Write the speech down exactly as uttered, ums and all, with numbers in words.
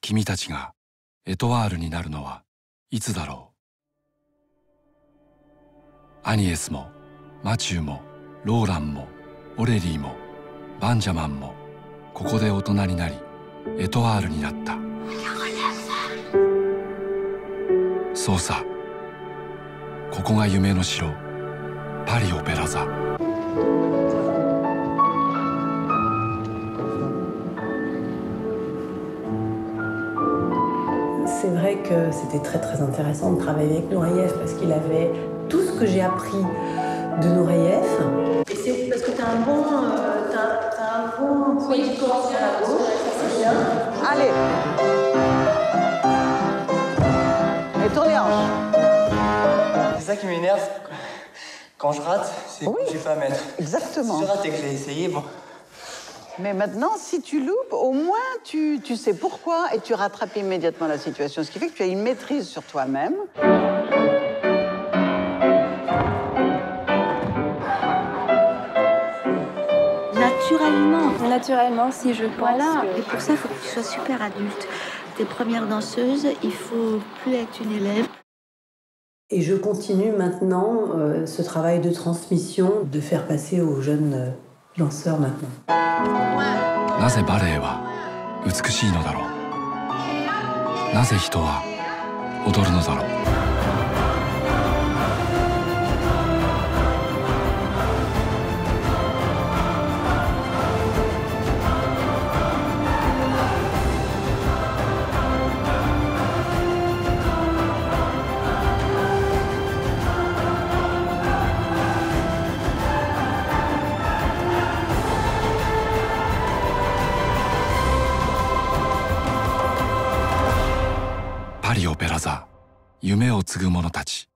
君たちがエトワールになるのはいつだろう。アニエスもマチューもローランもオレリーもバンジャマンもここで大人になりエトワールになった。そうさ、ここが夢の城、パリオペラ座。 C'est vrai que c'était très très intéressant de travailler avec Nureyev parce qu'il avait tout ce que j'ai appris de Nureyev. Et c'est parce que tu as un bon, euh, t'as, t'as un bon point de corps sur la gauche, c'est bien. Allez. Et tourne les hanches. C'est ça qui m'énerve. Quand je rate, c'est oui, que j'ai pas à mettre. Exactement. Si je rate et que j'ai essayé, bon. Mais maintenant, si tu loupes, au moins tu, tu sais pourquoi et tu rattrapes immédiatement la situation. Ce qui fait que tu as une maîtrise sur toi-même. Naturellement. Naturellement, si je pense. Voilà. Que... Et pour ça, il faut que tu sois super adulte. T'es première danseuse, il faut plus être une élève. Et je continue maintenant euh, ce travail de transmission, de faire passer aux jeunes euh, danseurs maintenant. なぜバレエは美しいのだろう。なぜ人は踊るのだろう。パリオペラ座、夢を継ぐ者たち。